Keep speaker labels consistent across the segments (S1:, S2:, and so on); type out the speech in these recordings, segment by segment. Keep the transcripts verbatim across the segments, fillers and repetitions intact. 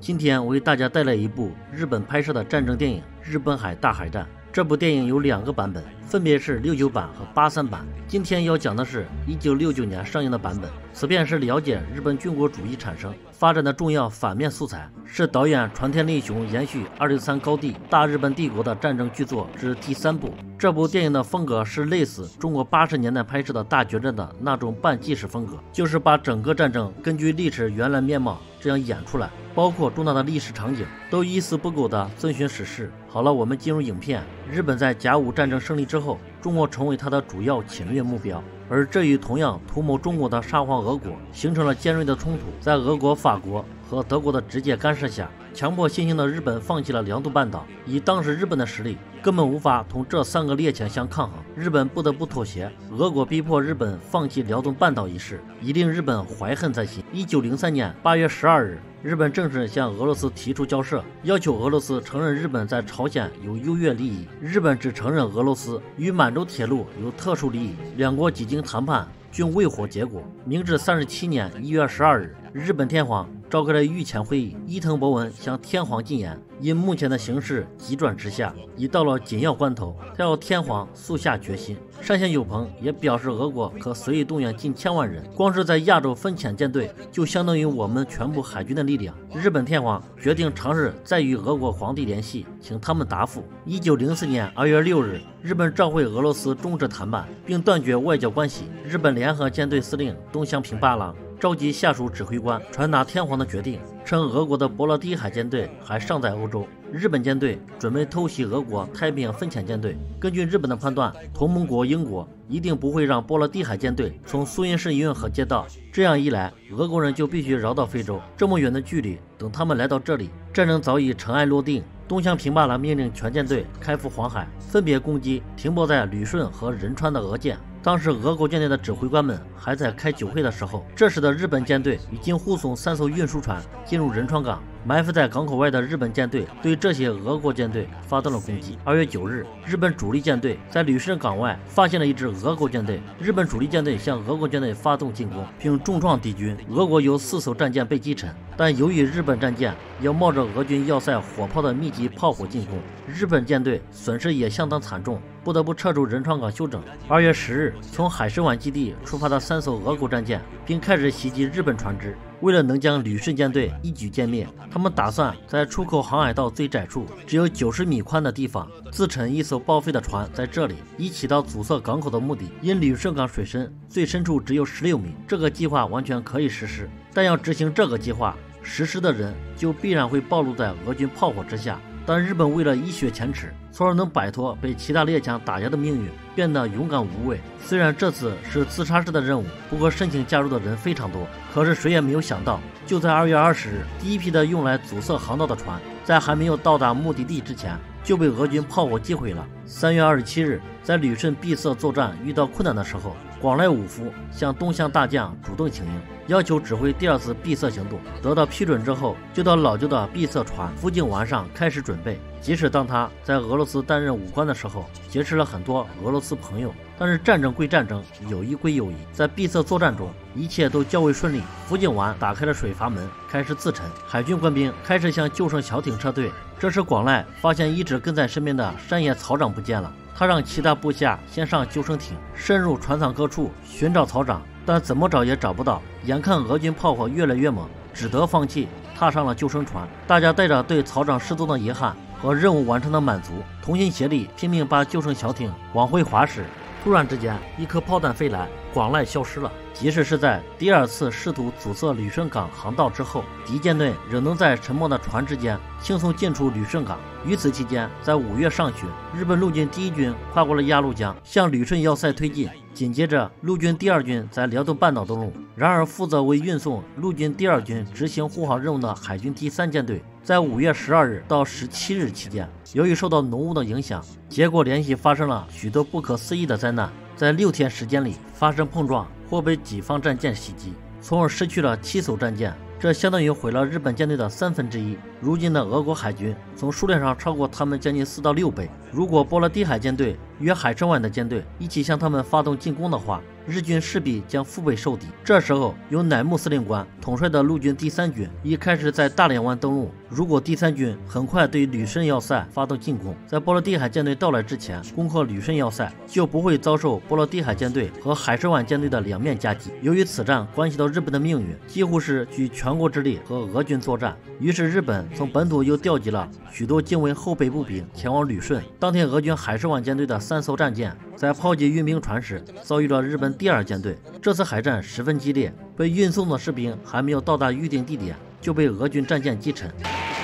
S1: 今天我为大家带来一部日本拍摄的战争电影《日本海大海战》。这部电影有两个版本，分别是六九版和八三版。今天要讲的是一九六九年上映的版本，此片是了解日本军国主义产生发展的重要反面素材，是导演船田利雄延续二六三高地大日本帝国的战争巨作之第三部。这部电影的风格是类似中国八十年代拍摄的大决战的那种半纪实风格，就是把整个战争根据历史原来面貌这样演出来，包括重大的历史场景都一丝不苟地遵循史实。好了，我们进入影片。日本在甲午战争胜利之后，中国成为他的主要侵略目标，而这与同样图谋中国的沙皇俄国形成了尖锐的冲突。在俄国、法国和德国的直接干涉下，强迫新兴的日本放弃了辽东半岛。以当时日本的实力，根本无法同这三个列强相抗衡，日本不得不妥协。俄国逼迫日本放弃辽东半岛一事，已令日本怀恨在心。一九零三年八月十二日，日本正式向俄罗斯提出交涉，要求俄罗斯承认日本在朝鲜有优越利益，日本只承认俄罗斯与满洲铁路有特殊利益。两国几经谈判均未获结果。明治三十七年一月十二日，日本天皇召开了御前会议，伊藤博文向天皇进言，因目前的形势急转直下，已到了紧要关头，他要天皇速下决心。山县有朋也表示，俄国可随意动员近千万人，光是在亚洲分遣舰队就相当于我们全部海军的力量。日本天皇决定尝试再与俄国皇帝联系，请他们答复。一九零四年二月六日，日本召回俄罗斯终止谈判，并断绝外交关系。日本联合舰队司令东乡平八郎召集下属指挥官传达天皇的决定，称俄国的波罗的海舰队还尚在欧洲，日本舰队准备偷袭俄国太平洋分遣舰队。根据日本的判断，同盟国英国一定不会让波罗的海舰队从苏伊士运河街道，这样一来，俄国人就必须绕到非洲，这么远的距离，等他们来到这里，战争早已尘埃落定。东乡平八郎命令全舰队开赴黄海，分别攻击停泊在旅顺和仁川的俄舰。当时俄国舰队的指挥官们还在开酒会的时候，这时的日本舰队已经护送三艘运输船进入仁川港，埋伏在港口外的日本舰队对这些俄国舰队发动了攻击。二月九日，日本主力舰队在旅顺港外发现了一支俄国舰队，日本主力舰队向俄国舰队发动进攻，并重创敌军。俄国有四艘战舰被击沉，但由于日本战舰要冒着俄军要塞火炮的密集炮火进攻，日本舰队损失也相当惨重，不得不撤出仁川港休整。二月十日，从海参崴基地出发的三艘俄国战舰并开始袭击日本船只。为了能将旅顺舰队一举歼灭，他们打算在出口航海道最窄处只有九十米宽的地方自沉一艘报废的船，在这里以起到阻塞港口的目的。因旅顺港水深最深处只有十六米，这个计划完全可以实施，但要执行这个计划，实施的人就必然会暴露在俄军炮火之下。但日本为了一雪前耻，从而能摆脱被其他列强打压的命运，变得勇敢无畏。虽然这次是自杀式的任务，不过申请加入的人非常多。可是谁也没有想到，就在二月二十日，第一批的用来阻塞航道的船，在还没有到达目的地之前，就被俄军炮火击毁了。三月二十七日，在旅顺闭塞作战遇到困难的时候，广濑武夫向东乡大将主动请缨，要求指挥第二次闭塞行动。得到批准之后，就到老旧的闭塞船福井湾上开始准备。即使当他在俄罗斯担任武官的时候，结识了很多俄罗斯朋友，但是战争归战争，友谊归友谊。在闭塞作战中，一切都较为顺利。福井湾打开了水阀门，开始自沉，海军官兵开始向救生小艇撤退。这时广濑发现一直跟在身边的山野草长不见了，他让其他部下先上救生艇，深入船舱各处寻找草长，但怎么找也找不到。眼看俄军炮火越来越猛，只得放弃，踏上了救生船。大家带着对草长失踪的遗憾和任务完成的满足，同心协力拼命把救生小艇往回划时，突然之间一颗炮弹飞来，广濑消失了。即使是在第二次试图阻塞旅顺港航道之后，敌舰队仍能在沉没的船之间轻松进出旅顺港。于此期间，在五月上旬，日本陆军第一军跨过了鸭绿江，向旅顺要塞推进。紧接着，陆军第二军在辽东半岛登陆。然而，负责为运送陆军第二军执行护航任务的海军第三舰队，在五月十二日到十七日期间，由于受到浓雾的影响，结果连续发生了许多不可思议的灾难，在六天时间里发生碰撞或被己方战舰袭击，从而失去了七艘战舰，这相当于毁了日本舰队的三分之一。如今的俄国海军从从数量上超过他们将近四到六倍。如果波罗的海舰队与海参崴的舰队一起向他们发动进攻的话，日军势必将腹背受敌。这时候，由乃木司令官统帅的陆军第三军已开始在大连湾登陆。如果第三军很快对旅顺要塞发动进攻，在波罗的海舰队到来之前攻克旅顺要塞，就不会遭受波罗的海舰队和海参崴舰队的两面夹击。由于此战关系到日本的命运，几乎是举全国之力和俄军作战，于是日本从本土又调集了许多精锐后备步兵前往旅顺。当天，俄军海参崴舰队的三艘战舰在炮击运兵船时遭遇了日本第二舰队。这次海战十分激烈，被运送的士兵还没有到达预定地点，就被俄军战舰击沉。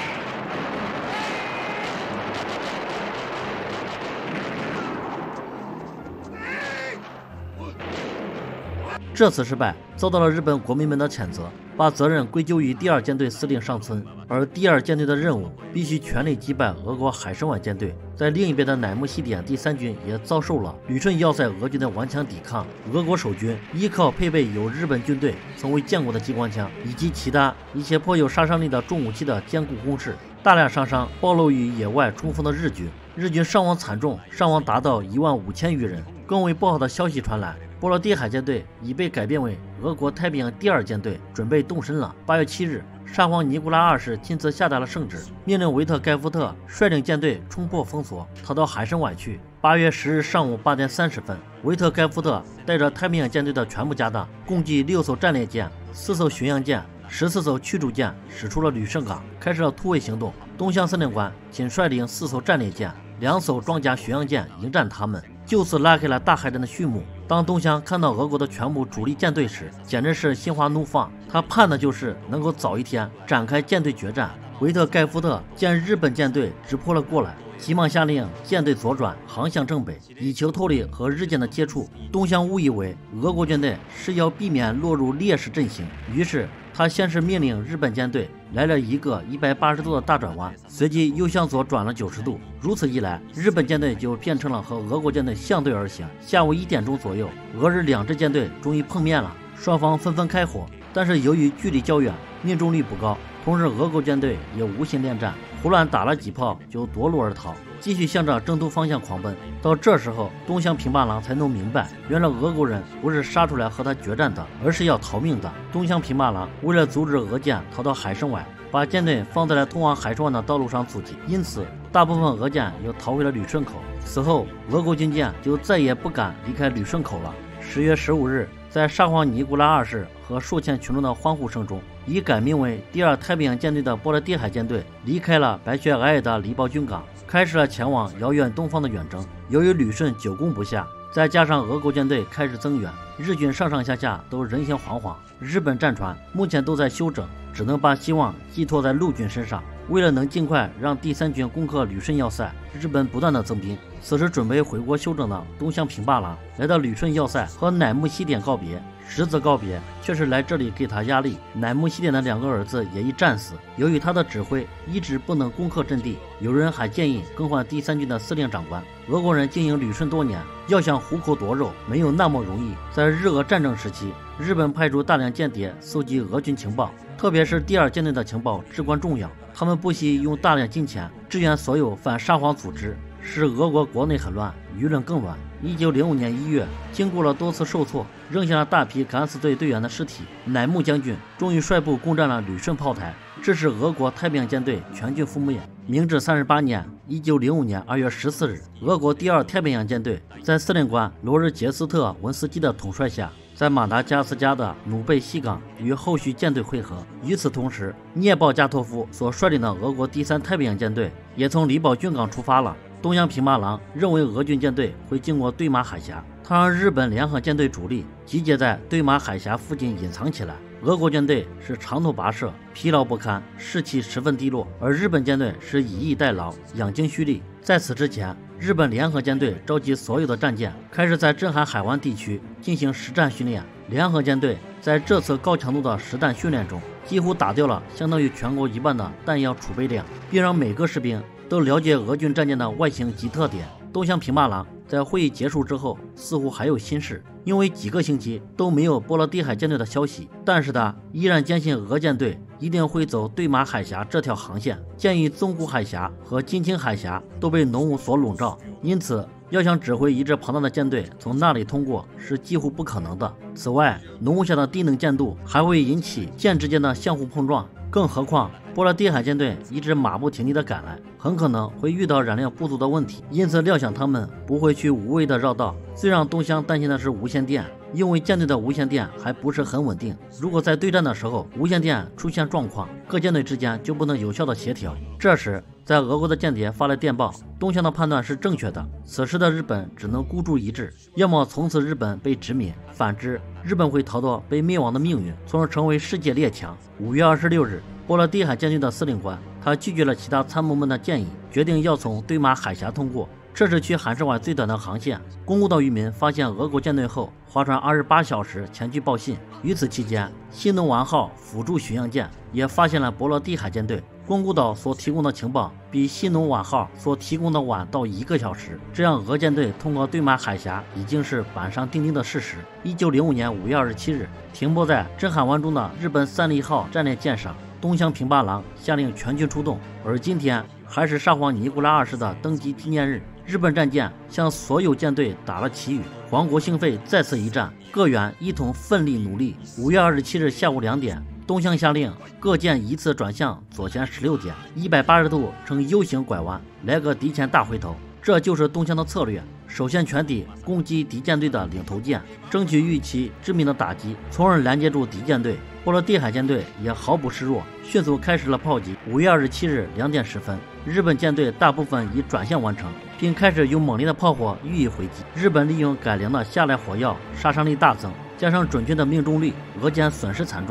S1: 这次失败遭到了日本国民们的谴责，把责任归咎于第二舰队司令上村，而第二舰队的任务必须全力击败俄国海参崴舰队。在另一边的乃木西点第三军也遭受了旅顺要塞俄军的顽强抵抗。俄国守军依靠配备有日本军队从未见过的机关枪以及其他一些颇有杀伤力的重武器的坚固工事，大量伤伤暴露于野外冲锋的日军。日军伤亡惨重，伤亡达到一万五千余人。更为不好的消息传来，波罗的海舰队已被改编为俄国太平洋第二舰队，准备动身了。八月七日，沙皇尼古拉二世亲自下达了圣旨，命令维特盖夫特率领舰队冲破封锁，逃到海参崴去。八月十日上午八点三十分，维特盖夫特带着太平洋舰队的全部家当，共计六艘战列舰、四艘巡洋舰、十四艘驱逐舰，驶出了旅顺港，开始了突围行动。东乡司令官仅率领四艘战列舰、两艘装甲巡洋舰迎战他们，就此拉开了大海战的序幕。当东乡看到俄国的全部主力舰队时，简直是心花怒放。他盼的就是能够早一天展开舰队决战。维特盖夫特见日本舰队直扑了过来，急忙下令舰队左转，航向正北，以求脱离和日舰的接触。东乡误以为俄国舰队是要避免落入劣势阵型，于是他先是命令日本舰队来了一个一百八十度的大转弯，随即又向左转了九十度。如此一来，日本舰队就变成了和俄国舰队相对而行。下午一点钟左右，俄日两支舰队终于碰面了，双方纷纷开火，但是由于距离较远，命中率不高。同时，俄国舰队也无心恋战，胡乱打了几炮就夺路而逃，继续向着征途方向狂奔。到这时候，东乡平八郎才弄明白，原来俄国人不是杀出来和他决战的，而是要逃命的。东乡平八郎为了阻止俄舰逃到海参崴，把舰队放在了通往海参崴的道路上阻击，因此大部分俄舰又逃回了旅顺口。此后，俄国军舰就再也不敢离开旅顺口了。十月十五日，在沙皇尼古拉二世和数千群众的欢呼声中，已改名为第二太平洋舰队的波罗的海舰队离开了白雪皑皑的黎宝军港，开始了前往遥远东方的远征。由于旅顺久攻不下，再加上俄国舰队开始增援，日军上上下下都人心惶惶。日本战船目前都在休整，只能把希望寄托在陆军身上。为了能尽快让第三军攻克旅顺要塞，日本不断的增兵。此时准备回国休整的东乡平八郎来到旅顺要塞和乃木希典告别，实则告别却是来这里给他压力。乃木希典的两个儿子也已战死，由于他的指挥一直不能攻克阵地，有人还建议更换第三军的司令长官。俄国人经营旅顺多年，要想虎口夺肉没有那么容易。在日俄战争时期，日本派出大量间谍搜集俄军情报，特别是第二舰队的情报至关重要。他们不惜用大量金钱支援所有反沙皇组织，使俄国国内很乱，舆论更乱。一九零五年一月，经过了多次受挫，扔下了大批敢死队队员的尸体，乃木将军终于率部攻占了旅顺炮台，致使俄国太平洋舰队全军覆灭。明治三十八年一九零五年二月十四日，俄国第二太平洋舰队在司令官罗日杰斯特文斯基的统帅下，在马达加斯加的努贝西港与后续舰队会合。与此同时，涅鲍加托夫所率领的俄国第三太平洋舰队也从黎宝军港出发了。东乡平八郎认为俄军舰队会经过对马海峡，他让日本联合舰队主力集结在对马海峡附近隐藏起来。俄国舰队是长途跋涉，疲劳不堪，士气十分低落，而日本舰队是以逸待劳，养精蓄力。在此之前，日本联合舰队召集所有的战舰，开始在镇海海湾地区进行实战训练。联合舰队在这次高强度的实弹训练中，几乎打掉了相当于全国一半的弹药储备量，并让每个士兵都了解俄军战舰的外形及特点。东乡平八郎在会议结束之后，似乎还有心事，因为几个星期都没有波罗的海舰队的消息，但是他依然坚信俄舰队一定会走对马海峡这条航线。鉴于宗谷海峡和金青海峡都被浓雾所笼罩，因此要想指挥一支庞大的舰队从那里通过是几乎不可能的。此外，浓雾下的低能见度还会引起舰之间的相互碰撞，更何况波罗的海舰队一直马不停蹄地赶来，很可能会遇到燃料不足的问题，因此料想他们不会去无谓的绕道。最让东乡担心的是无线电，因为舰队的无线电还不是很稳定，如果在对战的时候无线电出现状况，各舰队之间就不能有效的协调。这时在俄国的间谍发来电报，东乡的判断是正确的，此时的日本只能孤注一掷，要么从此日本被殖民，反之日本会逃脱被灭亡的命运，从而成为世界列强。五月二十六日，波罗的海舰队的司令官他拒绝了其他参谋们的建议，决定要从对马海峡通过，这是去海参崴最短的航线。宫古岛渔民发现俄国舰队后，划船二十八小时前去报信。与此期间，新农丸号辅助巡洋舰也发现了波罗的海舰队。宫古岛所提供的情报比新农丸号所提供的晚到一个小时，这样俄舰队通过对马海峡已经是板上钉钉的事实。一九零五年五月二十七日，停泊在真罕湾中的日本三笠号战列舰上，东乡平八郎下令全军出动。而今天还是沙皇尼古拉二世的登基纪念日，日本战舰向所有舰队打了旗语，皇国兴废，再次一战，各员一同奋力努力。五月二十七日下午两点，东乡下令各舰依次转向左舷十六点，一百八十度呈 U 型拐弯，来个敌前大回头。这就是东乡的策略，首先全体攻击敌舰队的领头舰，争取遇其致命的打击，从而拦截住敌舰队。波罗的海舰队也毫不示弱，迅速开始了炮击。五月二十七日两点十分，日本舰队大部分已转向完成，并开始用猛烈的炮火予以回击。日本利用改良的下来火药，杀伤力大增，加上准确的命中率，俄舰损失惨重。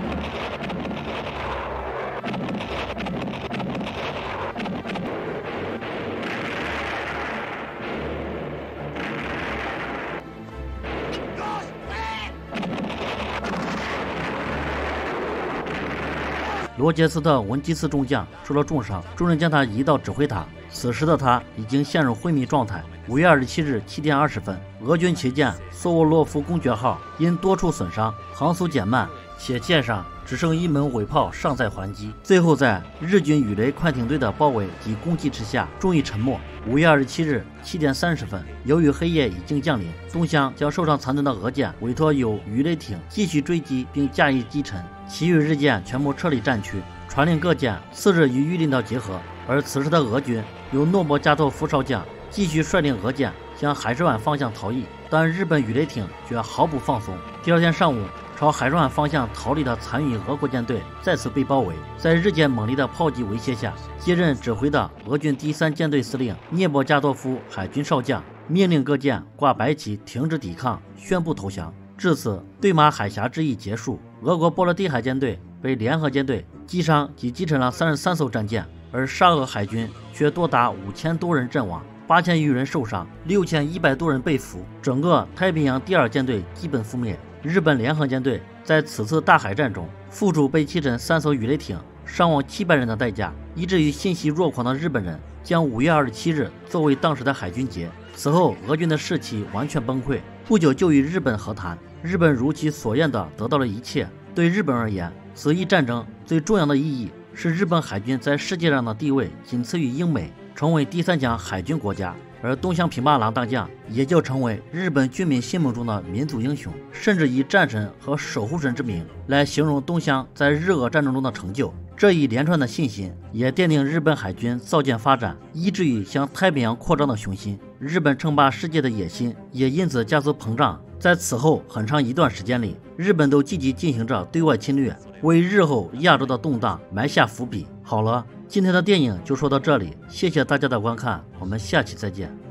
S1: 罗杰斯特·文基斯中将受了重伤，众人将他移到指挥塔。此时的他已经陷入昏迷状态。五月二十七日七点二十分，俄军旗舰索沃洛夫公爵号因多处损伤，航速减慢，且舰上只剩一门尾炮尚在还击，最后在日军鱼雷快艇队的包围及攻击之下，终于沉没。五月二十七日七点三十分，由于黑夜已经降临，东乡将受伤残存的俄舰委托有鱼雷艇继续追击并加以击沉，其余日舰全部撤离战区，传令各舰次日与预定岛结合。而此时的俄军由诺博加托夫少将继续率领俄舰向海参崴方向逃逸，但日本鱼雷艇却毫不放松。第二天上午，朝海参崴方向逃离的残余俄国舰队再次被包围，在日舰猛烈的炮击威胁下，接任指挥的俄军第三舰队司令涅博加多夫海军少将命令各舰挂白旗停止抵抗，宣布投降。至此，对马海峡之役结束，俄国波罗的海舰队被联合舰队击伤及击沉了三十三艘战舰，而沙俄海军却多达五千多人阵亡，八千余人受伤，六千一百多人被俘，整个太平洋第二舰队基本覆灭。日本联合舰队在此次大海战中，付出被击沉三艘鱼雷艇、伤亡七百人的代价，以至于欣喜若狂的日本人将五月二十七日作为当时的海军节。此后，俄军的士气完全崩溃，不久就与日本和谈。日本如其所愿地得到了一切。对日本而言，此一战争最重要的意义是日本海军在世界上的地位仅次于英美，成为第三强海军国家。而东乡平八郎大将也就成为日本军民心目中的民族英雄，甚至以战神和守护神之名来形容东乡在日俄战争中的成就。这一连串的信心也奠定日本海军造舰发展，以至于向太平洋扩张的雄心。日本称霸世界的野心也因此加速膨胀。在此后很长一段时间里，日本都积极进行着对外侵略，为日后亚洲的动荡埋下伏笔。好了，今天的电影就说到这里，谢谢大家的观看，我们下期再见。